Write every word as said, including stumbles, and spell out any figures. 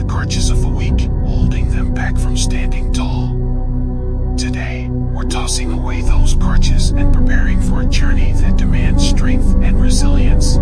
the crutches of the weak, holding them back from standing tall. Today, we're tossing away those crutches and preparing for a journey that demands strength and resilience.